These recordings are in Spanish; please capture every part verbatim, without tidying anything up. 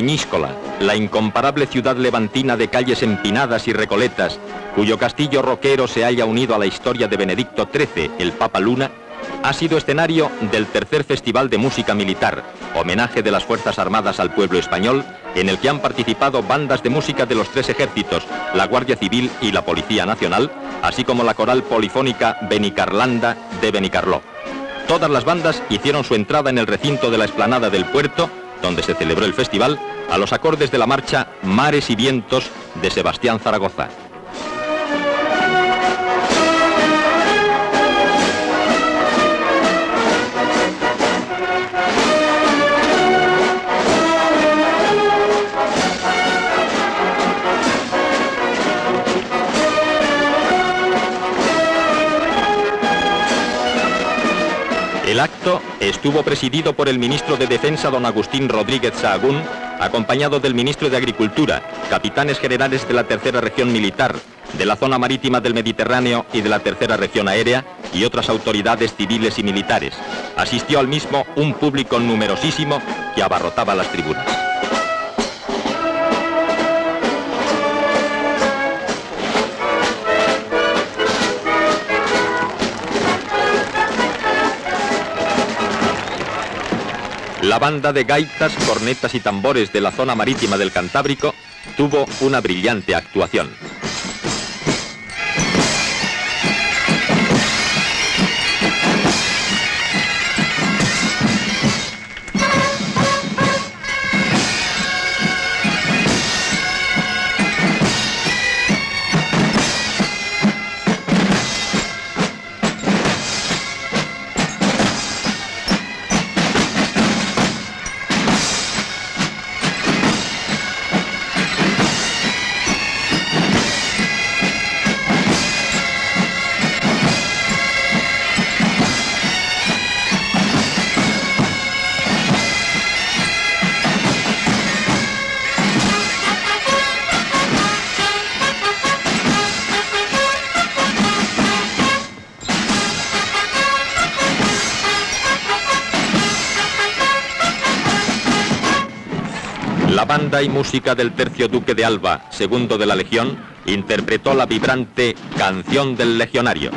Peñíscola, la incomparable ciudad levantina de calles empinadas y recoletas, cuyo castillo roquero se haya unido a la historia de Benedicto trece, el Papa Luna, ha sido escenario del tercer Festival de Música Militar, homenaje de las Fuerzas Armadas al pueblo español, en el que han participado bandas de música de los tres ejércitos, la Guardia Civil y la Policía Nacional, así como la coral polifónica Benicarlanda de Benicarló. Todas las bandas hicieron su entrada en el recinto de la explanada del puerto, donde se celebró el festival, a los acordes de la marcha Mares y Vientos de Sebastián Zaragoza. El acto estuvo presidido por el ministro de Defensa, don Agustín Rodríguez Sahagún, acompañado del ministro de Agricultura, capitanes generales de la Tercera Región Militar, de la Zona Marítima del Mediterráneo y de la Tercera Región Aérea, y otras autoridades civiles y militares. Asistió al mismo un público numerosísimo que abarrotaba las tribunas. La banda de gaitas, cornetas y tambores de la zona marítima del Cantábrico tuvo una brillante actuación. La banda y música del Tercio Duque de Alba, segundo de la Legión, interpretó la vibrante Canción del Legionario.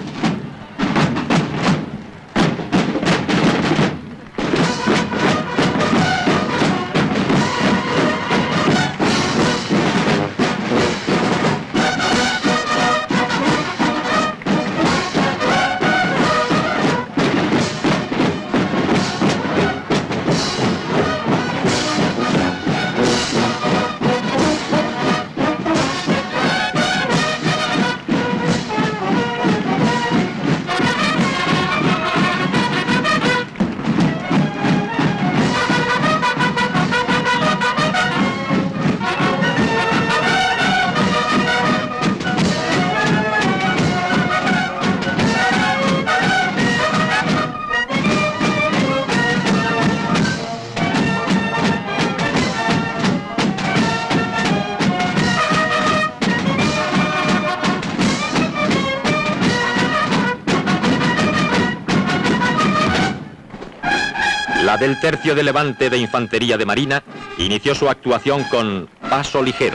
La del Tercio de Levante de Infantería de Marina inició su actuación con Paso Ligero.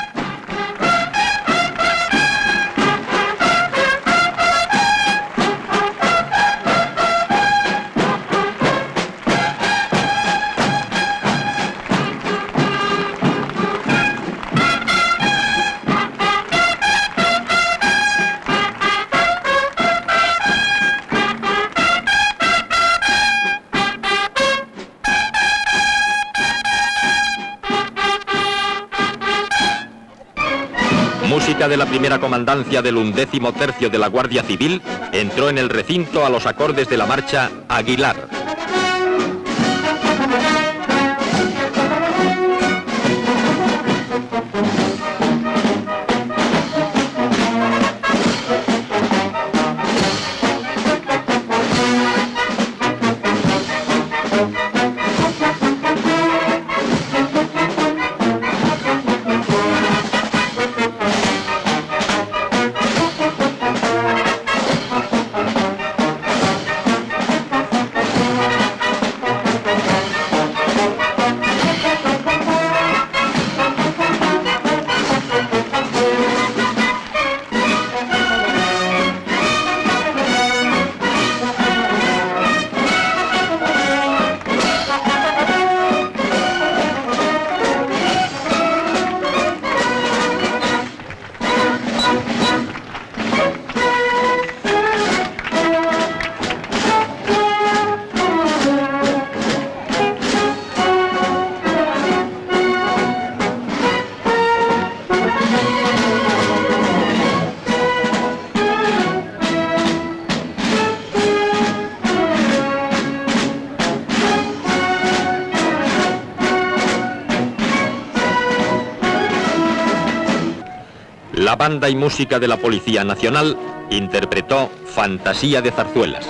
Música de la primera comandancia del undécimo tercio de la Guardia Civil entró en el recinto a los acordes de la marcha Aguilar. La banda y música de la Policía Nacional interpretó Fantasía de Zarzuelas.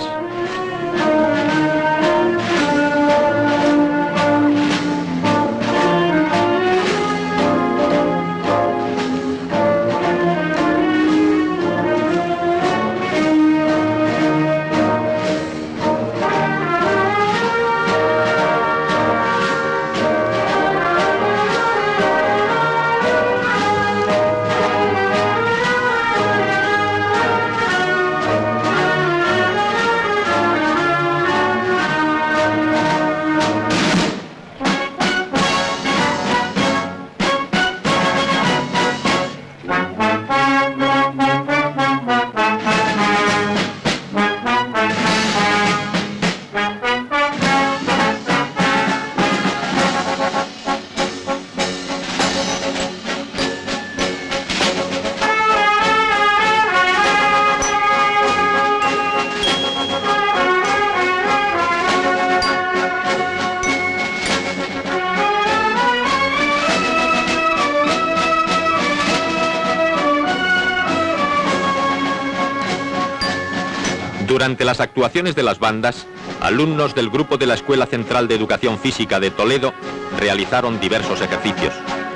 Durante las actuaciones de las bandas, alumnos del grupo de la Escuela Central de Educación Física de Toledo realizaron diversos ejercicios.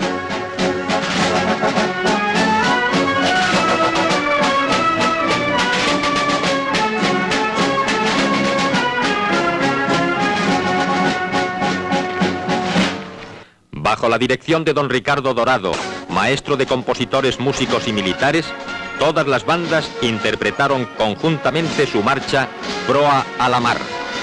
Bajo la dirección de don Ricardo Dorado, maestro de compositores, músicos y militares, todas las bandas interpretaron conjuntamente su marcha Proa a la Mar.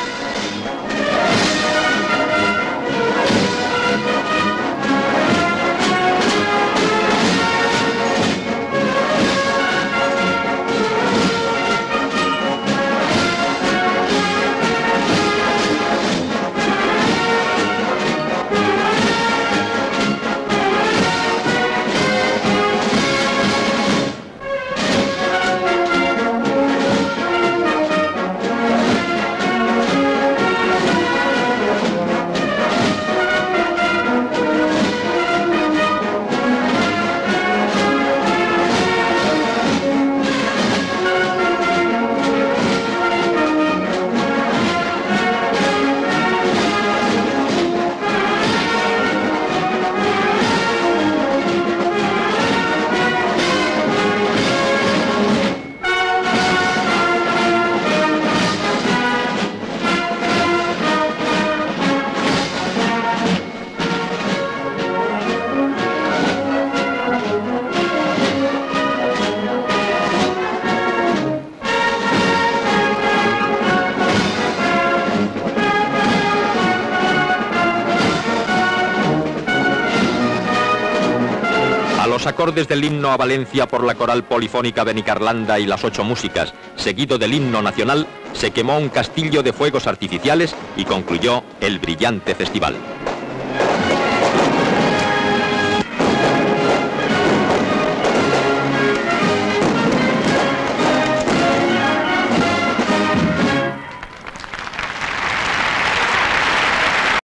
Los acordes del himno a Valencia por la Coral Polifónica Benicarlanda y las ocho músicas, seguido del himno nacional, se quemó un castillo de fuegos artificiales y concluyó el brillante festival.